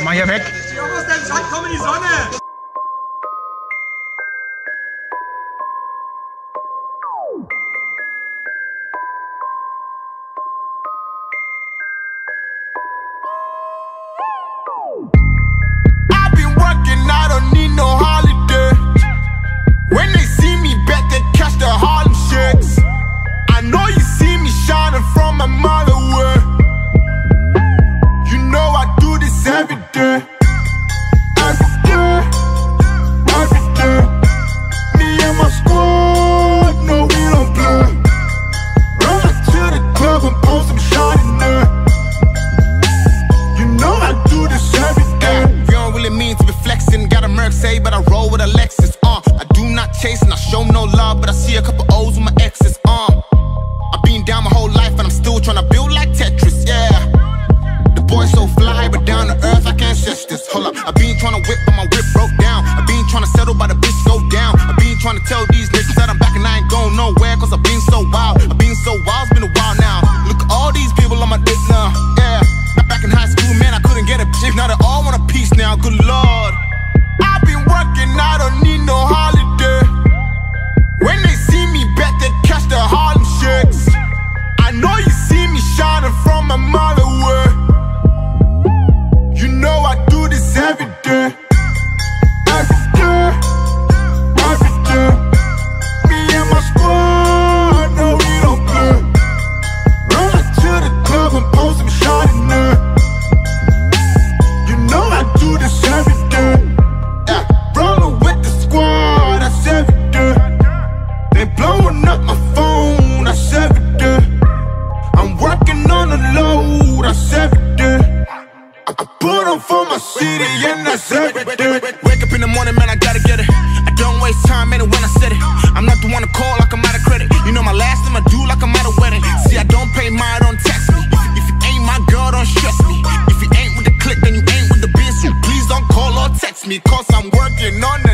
Mal hier weg. Steh auf aus deinem Schatten, komm in die Sonne! I've been working, I don't need no holiday. When they see me back, they catch the Harlem shakes. I know you see me shining from a mile away. You know I do this every day. Every day, every day. Me and my squad, no we don't play. Run to the club and post some shining there. You know I do this every day. We don't really mean to be flexing. Got a Mercedes, but I roll with a Lexus. I do not chase and I show no love, but I see a couple O's with my exes. I've been down my whole life and I'm still trying to build like Tetris, yeah. The boy so fly, but down to earth like ancestors. Hold up, I've been trying to whip, but my whip broke down. I've been trying to settle, but the bitch go down. I've been trying to tell these niggas that I'm back and I ain't going nowhere, cause I've been so wild. I've been so wild, it's been a while now. Look at all these people on my dick now, yeah. Not back in high school, man, I couldn't get a chick. Now they all want a piece now, good lord. I've been working, I don't need no holiday. When they see me back, they catch the Harlem shakes. I know you see me shining from a mile away. You know I do this every day. Every day, every day. Me and my squad, no we don't play. Run to the club and post some shining there. You know I do this every day. Rollin' with the squad, that's every day. They blowing up my phone, that's every day. I'm working on the low, that's every day. I put on for my city and that's every day. Wake up in the morning, man, I gotta get it. I don't waste time, man, when I said it. I'm not the one to call like I'm out of credit. You know my last name, I do like I'm at a wedding. See, I don't pay mine, don't text me. If you ain't my girl, don't stress me. If you ain't with the click, then you ain't with the biz. So please don't call or text me, cause I'm working on